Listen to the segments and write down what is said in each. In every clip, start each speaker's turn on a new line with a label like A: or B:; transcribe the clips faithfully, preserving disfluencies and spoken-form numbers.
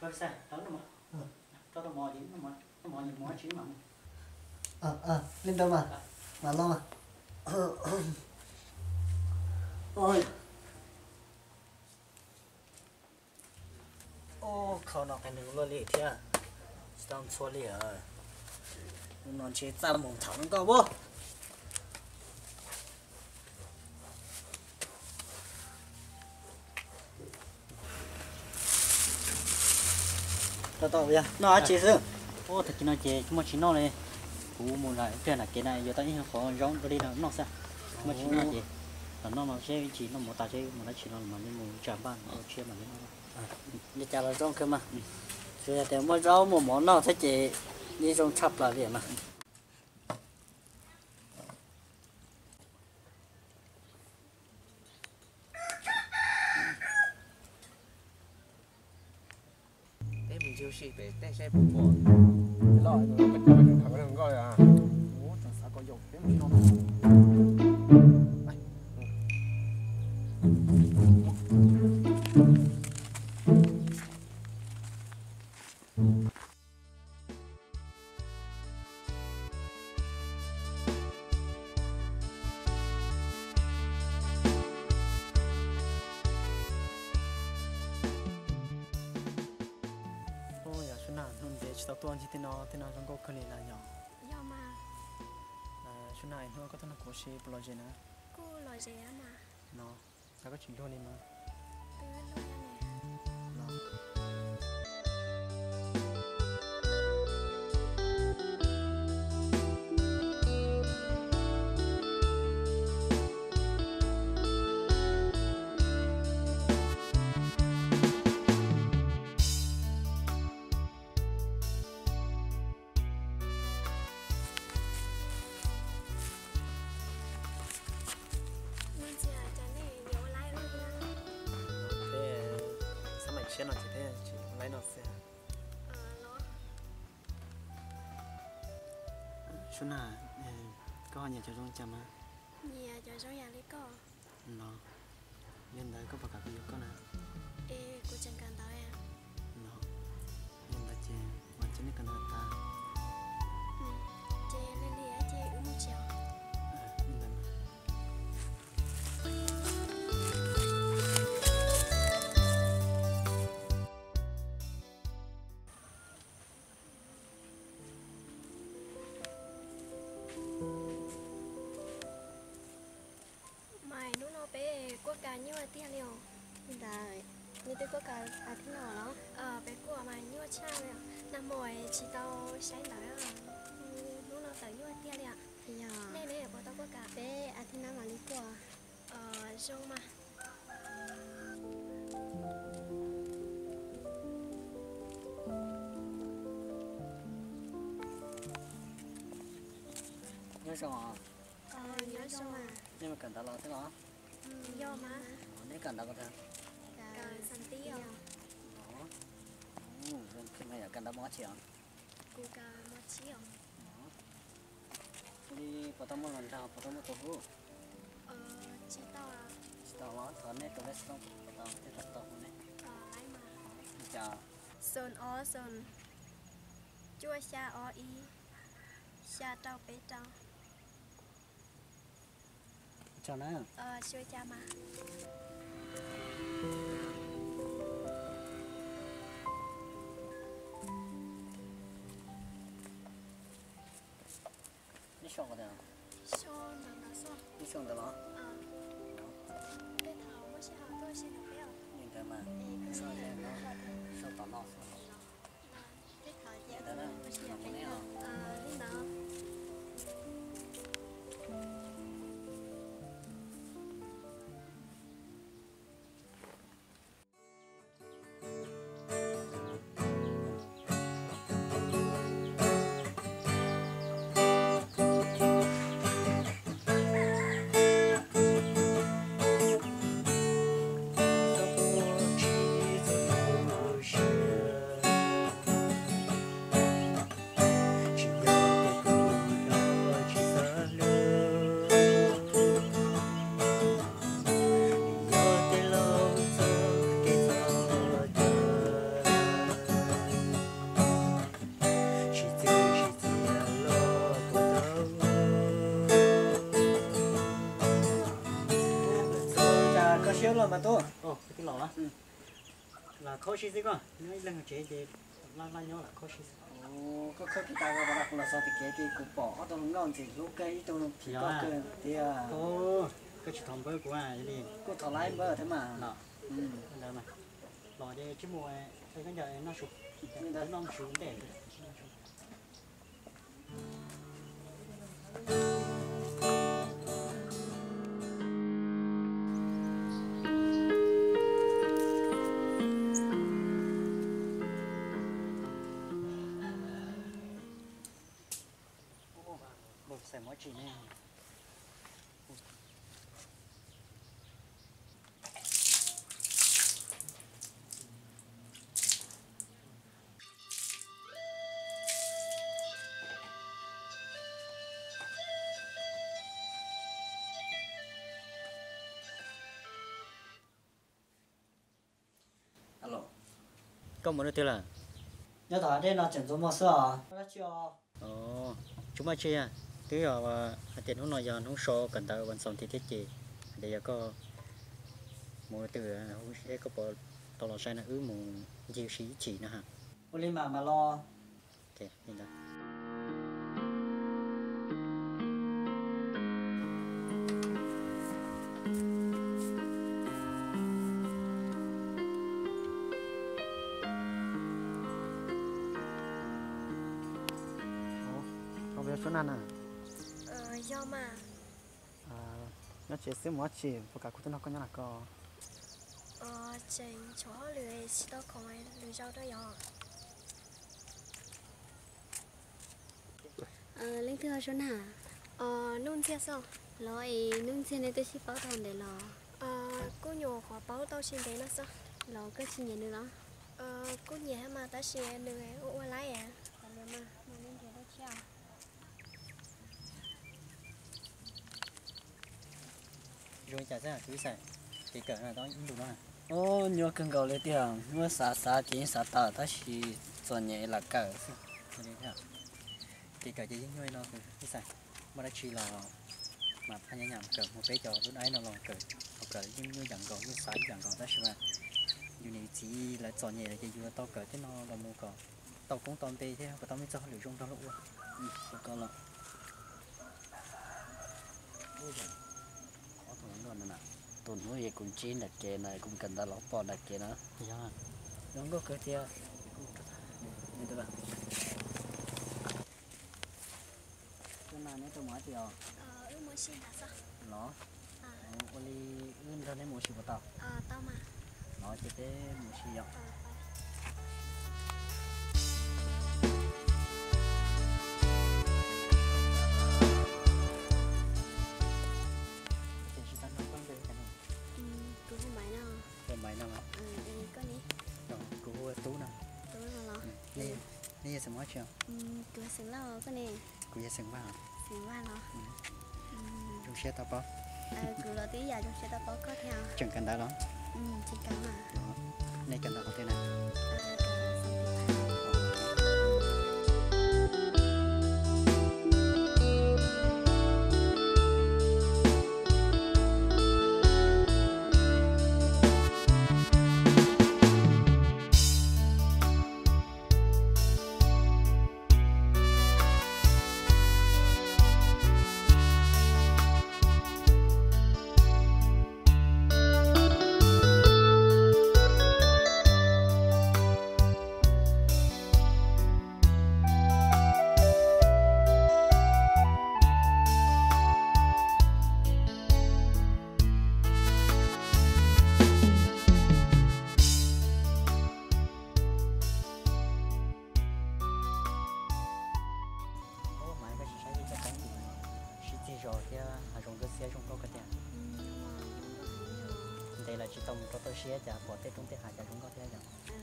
A: Có sao? Đó nó mà. Đó nó mò gì nó mà. Nó mò gì mò chứ mà.
B: Ờ ờ, lên đâu mà. Mà lo mà. Ôi. Ô, khâu nó phải nướng lo lì thế à. Xong xua lì rồi. Nó chế ra mồm thẳng nó cao bố. Tao tao bây giờ. Nó chế sư.
A: Ô thật nó chế chúng mà chỉ nó này. Cú một lại cái này cái này giờ tao như khó rong đi nào nó sao. Mà chỉ nó chế. Nó nó chế chỉ nó một ta chế một nó chỉ nó mà nên một chạm ban nó chia mà nên nó.
B: Đi chào là rong cơ mà. Rồi thì mỗi rau một món nào thế chị đi rong chắp là vậy mà.
C: Thế mình chiêu sĩ về té xe bụng bò. Cái loại nó mình cho mình thằng thằng coi à.
A: Ủa chẳng sao có dùng thế mà nó. Tao tuan chỉ tin nó tin nó trong có khơi là nhỏ.
D: Do mà.
A: À, chỗ này nó có thằng cố sĩ bao giờ nữa.
D: Cô lo gì á mà.
A: Nó, sao có chuyện thôi đi mà.
D: Từ lúc này.
A: Nó. Xe nó chỉ thế chỉ lấy nó xe.
D: Ờ nó.
A: Số nào có nhà cho trong chăm á.
D: Nhà cho trong nhà lấy co.
A: Nó. Nhân đấy có bà cả cái con nào.
D: Ê cô chẳng cần tao em.
A: Nó. Nhân đấy chị mà chỉ nên cần hơn ta.
D: Ừ. Chị lên đi á chị uống một chiều.
A: À, nhân đấy mà.
D: Mày nó nó bé quốc ca như là tia liều.
E: Đấy, như tôi có cả à thế nào đó.
D: Ờ bé của mày như là cha liều. Năm mồi chỉ tao sáng tới à. Nó nó tới như là tia liều.
E: Thì giờ
D: Nên đấy của tao có cả.
E: bé à thế nào mà lý của.
D: Ờ rong mà.
B: Nhớ xong à?
D: Ờ nhớ rong mà.
B: Nhưng mà cần tao lo thế đó.
D: Ừ do mà.
B: Nếu cần tao có thể.
D: Cờ sân tiêu.
B: Đó. Ừ, cái này là cần tao bỏ chuyện.
D: Cô cờ một chiều.
B: Đó. Đi vào tao mua lần nào, vào tao mua tổ hú.
D: Ờ chỉ tao à.
B: Tao lo, thở nét tao vết xong. Tao sẽ tập tao này.
D: Ờ lấy mà.
B: Chào.
D: Sơn ó sơn. Chua xa ó y. Xa trao bé trao.
B: Chào nó.
D: Ờ chua cha mà.
B: Đi xong rồi nào.
D: Sơn là nó sơn.
B: Đi xong rồi đó.
D: Ờ. Cái thảo mới sẽ học tôi xin được béo.
B: Nhìn thấy mà. Sao thế nó. Sao tao lo sao.
D: Cái thảo
B: Nhìn
D: dạ
B: thấy đó.
D: mới sẽ
B: Nó
D: được
B: có nét
D: béo.
B: không?
D: Ờ lên đó.
B: Hãy subscribe cho kênh Ghiền Mì Gõ để không bỏ lỡ lò mà tôi
A: ồ cái lò á là khó xí gì con nói lần chế chế la la nhớ là khó xí
B: ồ có có cái ta cái bà là sao thì cái cái cục bỏ tôi ngon gì lúc cái tôi
A: thì
B: có cái thì à
A: ồ cái chuyện thằng bơi của ai vậy đi
B: có thọ lái bơ thế mà
A: lò
B: ừ
A: là mà lò đây chứ mùa thấy cái giờ nó sụp nó non xuống để bột xài mỗi chỉ này
B: alo
A: có một đứa tên là
B: nhớ thọ đây nó chẳng giống mà sao nó chưa
A: ồ chúng ta chơi à cái giờ tiền hôm nay giờ nó so cần tao vẫn xong thì thiết gì để giờ có một từ hôm sẽ có bộ tao lo sai là ứ một chiêu sĩ chỉ nữa hả
B: ô lên mà mà lo
A: ok nhìn đó
C: không biết số nào nè
D: ờ do mà
C: à nó chỉ xíu mỗi chỉ và cả cũng nó có nhá là có
D: ờ chỉnh chỗ lười chỉ tao không ai lười rau đó giờ
E: ờ lên thưa số nào
D: ờ nôn chia sao
E: rồi nung trên này tôi chỉ bảo thằng để lò
D: ờ cô nhỏ khó báo tao xin đấy nó sao
E: lò cái chi nhẹ nữa đó
D: ờ cô nhẹ mà ta xin được ấy ô lái à
E: mà mà lên thưa đó chào
A: rồi chả ra cứ xài thì cỡ là đó những đồ đó
B: ô nhớ cần cầu lấy tiền nhớ xả xả chỉ xả tờ ta chỉ cho nhẹ là cỡ
A: cái đấy theo thì cỡ chỉ những người nó cứ xài mà đã chỉ là mà thay nhảm cỡ một cái trò lúc ấy nó lòng cỡ hoặc cỡ những người dặn cỡ như sải dặn cỡ đó xem mà như này chỉ là cho nhẹ là chỉ vừa tao cỡ thế nó là mua cỡ tao cũng toàn tê thế và tao mới cho liệu trong đó luôn
B: ừ có lo
C: có thằng nó nè tuần nuôi cũng chín là kề này cũng cần ta lóc bò là kề nó
A: thì sao
B: nó có cái tia như thế nào cái này nó tôi nói thì
D: ờ ư muốn xin là sao
B: nó
D: à
B: ô li ươn ra đấy mua xí của tao
D: ờ tao mà
B: nó chỉ thế mua xí dọc
D: ờ
A: thì chỉ tao nói quan về cái này
E: ừ cứ không phải nào
A: về mấy năm
E: ừ đây có ní
A: rồi cô tú nè
E: tôi là lò
A: นี่นี่สมมติเชียว
E: ừ cứ sừng lao có nè
A: กูจะสึงบ้าง
E: sừng va lò ừ
A: จงเชียร์ต่อปะ
E: ờ cứ lo tí giờ chúng sẽ ta có có theo
A: จังกันได้หรอ
E: ừ chỉ cần mà
A: ในกันได้ก็ได้นะ
E: ờ cả xong thì
A: rồi thì à dùng cái xe dùng có cái tiền đây là chỉ tông có tôi xe chả bỏ tết trong tết hải chả chúng có thế rồi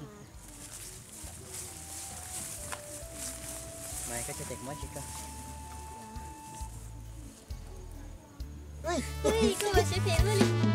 A: này cái chơi mới chỉ cơ
E: ui ui cô bà sẽ phiền luôn đi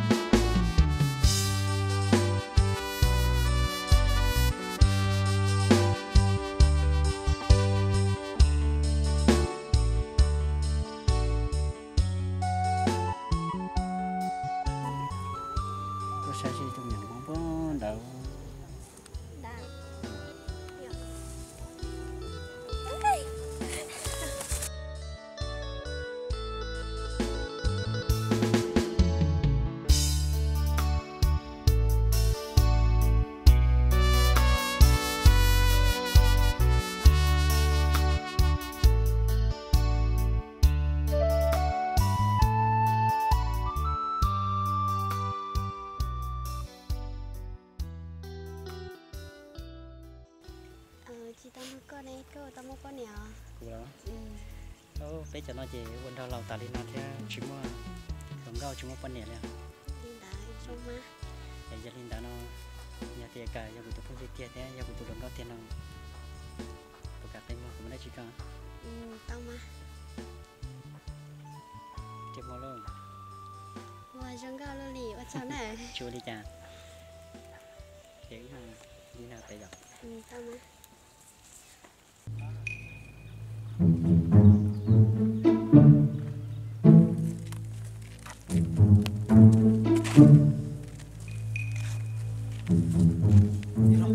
E: chỉ tao nó có này có tao mua có nè
A: cú đó
E: ừ
A: ô bây giờ nó chỉ quên thao lầu tạt đi nó theo chỉ mua không đâu chỉ mua phân nè nè
E: đi đã xong mà
A: để gia đình đã nó nhà tiền cả nhà của tôi không tiền thế nhà của tôi đừng có tiền nào tôi cả tay mà khôngได้chỉ cả
E: ừ tao mà
A: chỉ mua luôn
E: mua trong cao luôn đi ở chỗ này
A: chưa đi chả thế mà đi nào tay dọc
E: ừ tao mà
B: đi rồi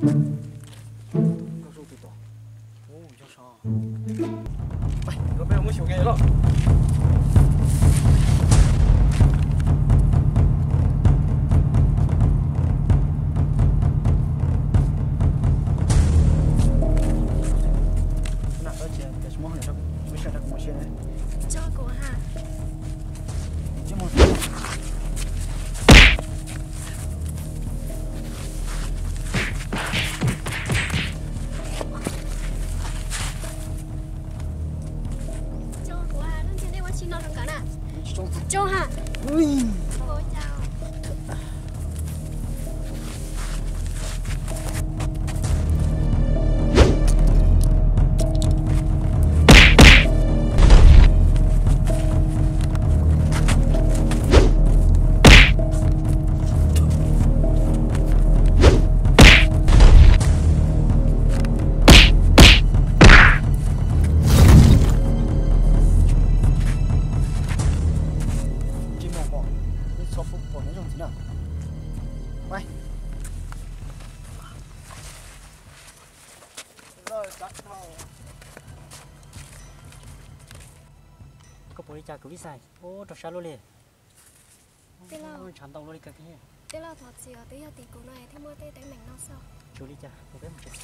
B: nó rút từ to ô cho sao vậy nó bây giờ mới chịu nghe rồi
D: cho của hả
B: chứ mà
D: cho của hả nó trên đây quá chi nó được cả nè
B: trong
D: cho hả
B: ui
D: cô chào
B: chỉ một bỏ cái số phút bỏ nó dùng thế nào quay rồi cắt thôi
A: có bố đi chả cứ biết sai ô trò sao luôn liền
D: thế là
A: chán tông luôn đi cái kia
D: thế là thật gì ở tí ở tí của này thế mua tê tới mình nó sao
A: chú đi chả một cái một chút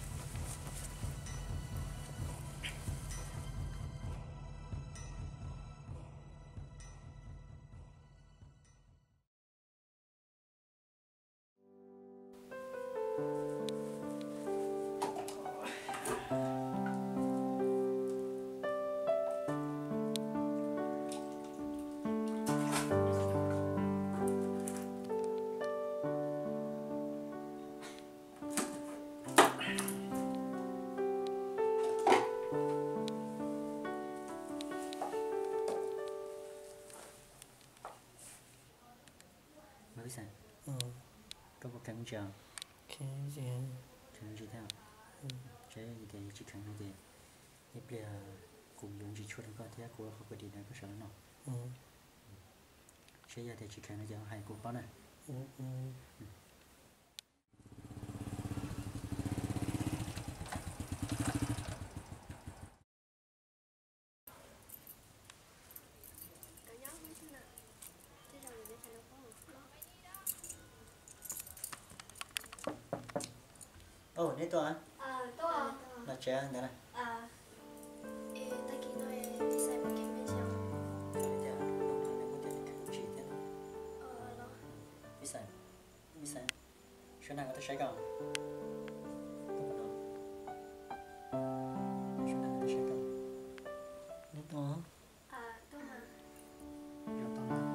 A: mới biết sai
B: ừ
A: có một cái cũng chờ
B: cái gì
A: cái gì theo chế thì chỉ cần như thế nhất là cùng dùng chỉ chuột có thế của họ quyết định này có sợ nó
B: ừ
A: chế giờ thì chỉ cần là giờ hai cục bao này
B: ừ ừ
A: ồ nên tôi
D: à tôi à
A: là chế anh đây này
D: à ê ta kia nói đi xem một cái mấy chiều ờ đó
A: biết sai biết sai chỗ nào có thể sai không chỗ nào có thể sai không
B: nên đó
D: à tôi mà
A: rồi tao nói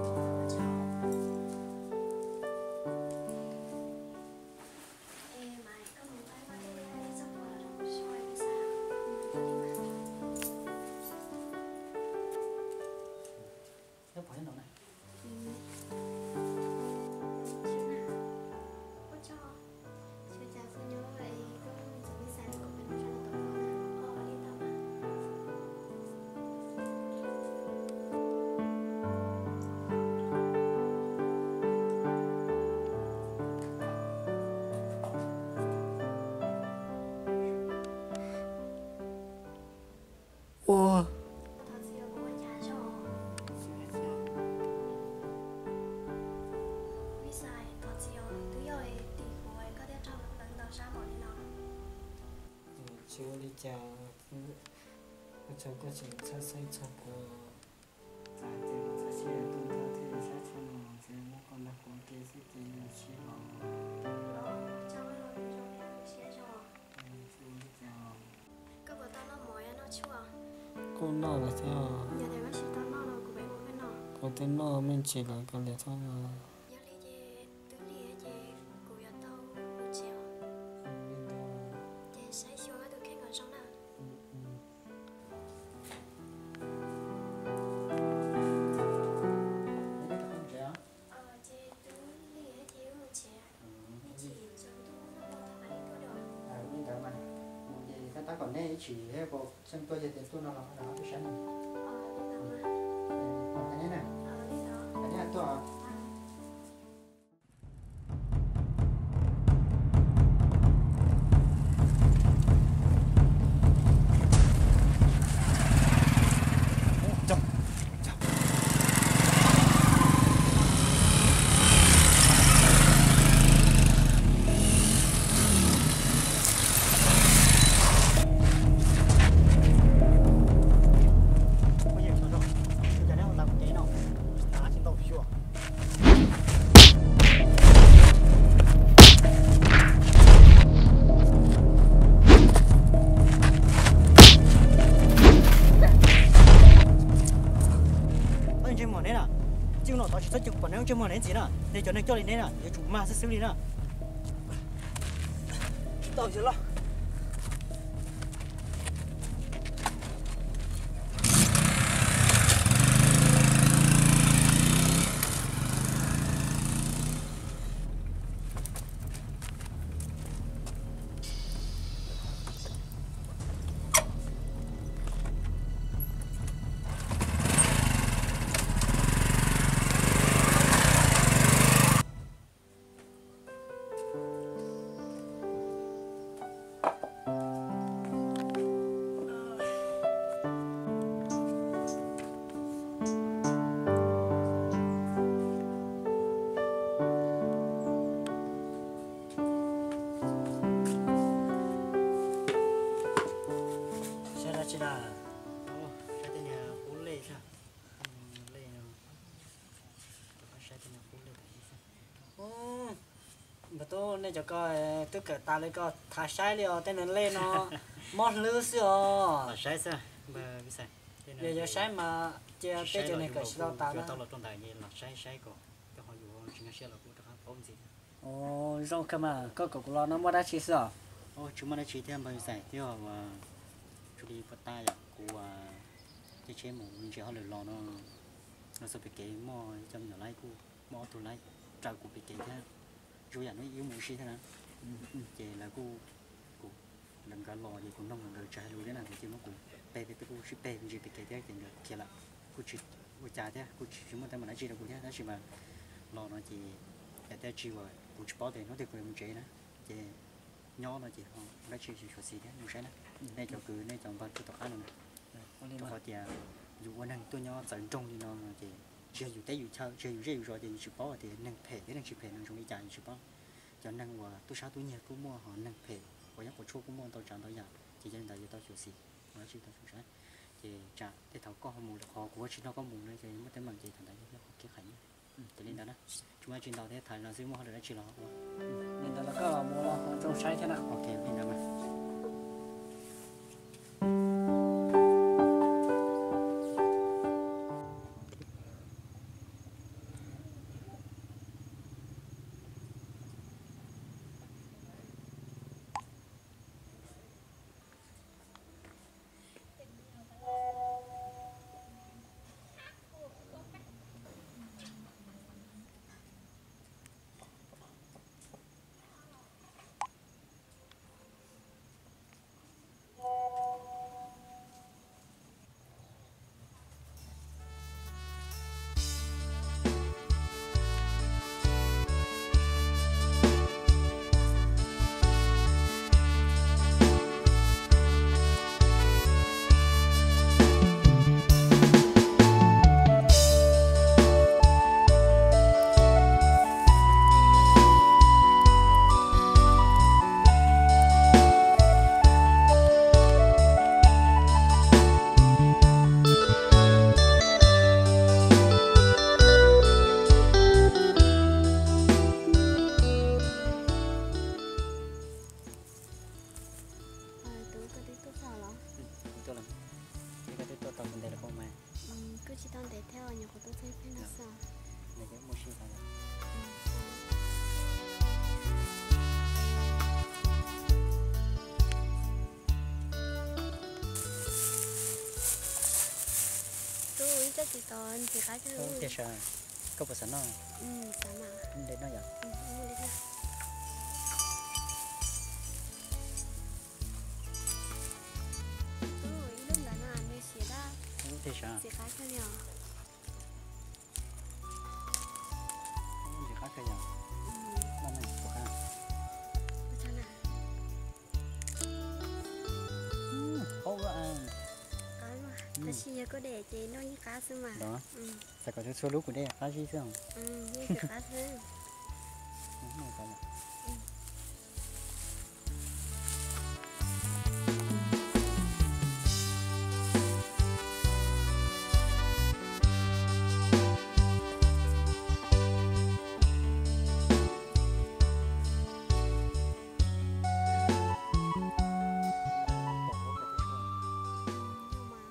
D: ê mày có một cái mà đi đây xong rồi là đâu xoay cái sao ừ đi mà
A: nó bỏ hết nó này
B: wow chưa đi chào cho có chuyện sát say chọc tại tiền nó sẽ chia tôi ta thì sẽ cho nó thì nó còn là còn tiền sẽ tiền được chia họ cô nọ là thế à
D: giờ thì bác sĩ tao nó đâu của bé của bé nọ
B: có tên nọ mình chỉ là cái lẽ thôi mà
D: giờ lý gì tứ lý gì của giờ tao của chiều chị say xua tôi khen còn sống nào ờ chị tứ lý gì của chị đi chị sống tu nó bao thằng ấy tôi rồi
A: à bây giờ mà một gì ta ta còn đây chỉ cái bộ xem tôi giờ tiền tôi nó là nó cái sáng này
D: ờ đi tao mà
A: cái này nè
D: ờ đi tao
A: cái này tôi à cho mà đến gì nữa để cho nên cho lên đấy nè để chủ ma sẽ xử lý nữa tao chưa lo tôi nên cho coi tất cả ta lấy coi thả sai liều tên nên lên nó mót lư xíu sai sao bà biết sao giờ giờ sai mà chơi tết chơi này cái sao ta đó tao là trong đại gì là sai sai cổ cho họ dùng chính là là cũng được không gì ồ rong cơ mà có cổ lo nó mới đã chỉ sao ồ chúng mình đã chỉ thêm bao nhiêu sai tiêu mà chú đi bắt tay à của cái chế mù mình chỉ họ lừa lo nó nó sẽ bị cái mò trong nhỏ lái cu mò tụi lái trào của bị cái thế rồi nó yếu mũi xí thế nào, chị là cô cô làm cái lò gì cũng nông làm cái trái lúa thế nào thì chỉ nó cũng bè bè cô chỉ bè mình chỉ bị cái thế thì được kia là cô chỉ cô trả thế cô chỉ chúng ta mà nói chỉ là cô thế đó chỉ mà lò nó chỉ để thế chỉ rồi cô chỉ bỏ tiền nó thì cô mình chế đó chị nhỏ nó chỉ không nó chỉ chỉ số xí thế mình sẽ đó đây cho cứ đây trong bao tôi tập ăn rồi cho họ thì dù quan năng tôi nhỏ dẫn trong thì nó chỉ chơi dù tết dù chơi chơi dù rêu rồi thì chụp bó thì năng phê cái năng chụp phê năng trong đi chạy chụp bó cho năng và tôi sao tôi nhiều tôi mua họ năng phê và nhất của chỗ cũng mua tôi trả tôi giả thì dân đại tôi chịu xì nó chỉ tôi chịu sai thì trả để thầu có mù họ của chỉ nó có mù này thì mất tới bằng gì thành đại nó cái khánh từ lên đó đó chúng ta trên tàu thế thành là sẽ mua được đã chỉ nó nên đó là có mua trong sai thế nào ok lên đó mà cái đấy tôi tao vấn đề là bao mai
E: ừ cứ chỉ tao để theo nhiều của tôi thấy phải nó sao
A: này cái mua xí phải là
E: tôi ý chắc chỉ còn chỉ khá cho
A: không tiếc sao có bớt sẵn nó
E: ừ sao mà
A: để nó vậy
E: ừ mua đi thôi tôi ý lúc đó là mình sẽ ra
A: không tiếc sao
E: chỉ khá cho nhiều
A: không gì khác cái gì
E: ừ
A: năm này có khá
E: sao nào
A: không có ăn
E: có mà thật sự có để chế nó như cá xương mà
A: đó
E: ừ
A: sẽ có chút số lúc của đây khá gì không
E: ừ như kiểu cá xương
A: không này phải là
E: nhưng mà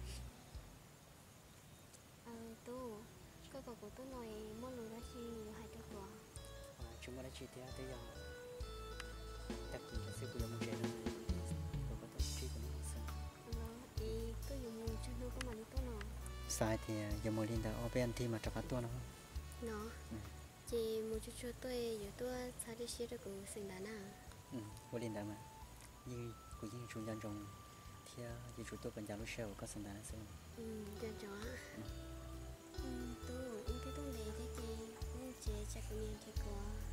E: ờ tôi có có của tôi nói món lúa đó chi hay cho của
A: chúng ta đã chi tiết tới giờ tập trung cái sự của mình chơi nó có có tập chi của nó sao
E: nó ý cứ dùng mùi cho nó có mà nó nào
A: sai thì giờ mới lên đã open thì mà chọc phát tua nó
E: nó chỉ một chút chút tôi giờ tôi sao đi xí được cũng sinh đàn à
A: ừ mới lên đã mà như của những chủ nhân trong thì như chủ tôi còn giáo lúc sau có sản phẩm sao
E: ừ cho chó ừ tôi in cái tôi để thế chị nên chị chắc cũng nhiều thì có